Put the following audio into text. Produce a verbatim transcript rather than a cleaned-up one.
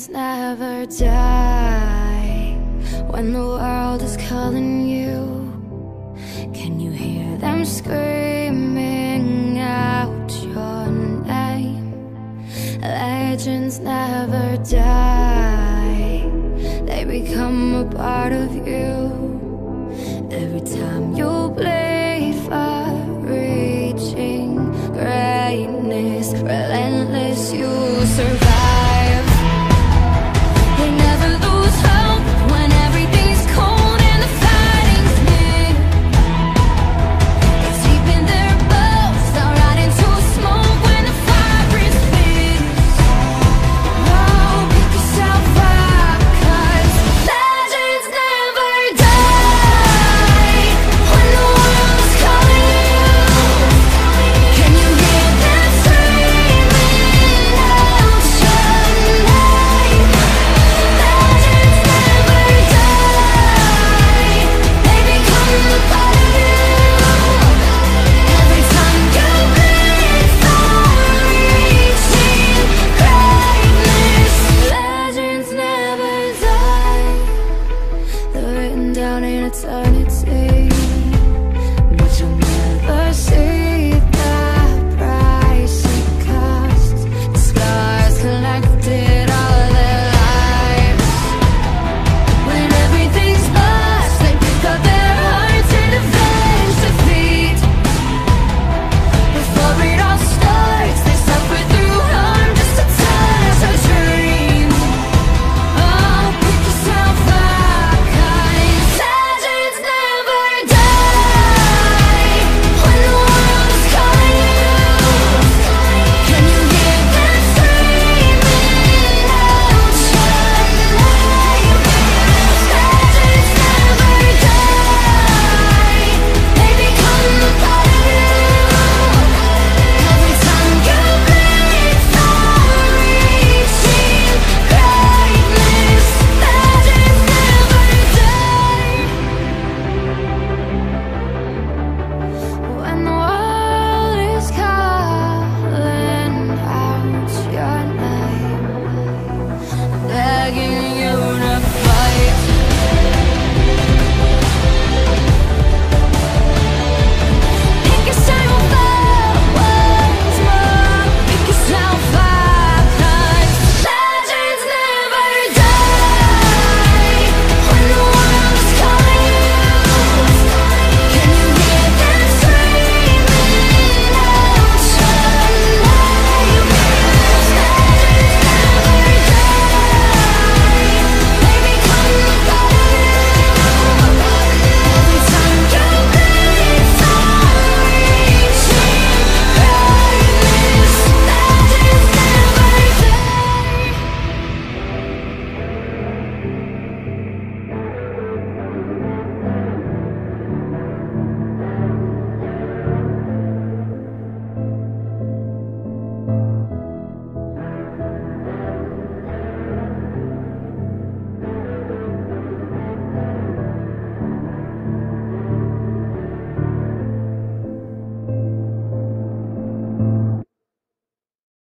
Legends never die. When the world is calling you, can you hear them screaming out your name? Legends never die. They become a part of you. Every time you bleed for reaching greatness, relentless, you survive. They never lose hope when everything's cold and the fighting's near. It's deep in their bones, they'll rot into smoke when the fire is fierce. Oh, pick yourself up, 'cause legends never die. When the world is calling you, can you hear them screaming out your name? Legends never die. They become a part of you. Every time you bleed for reaching greatness, legends never die. They're written down in eternity.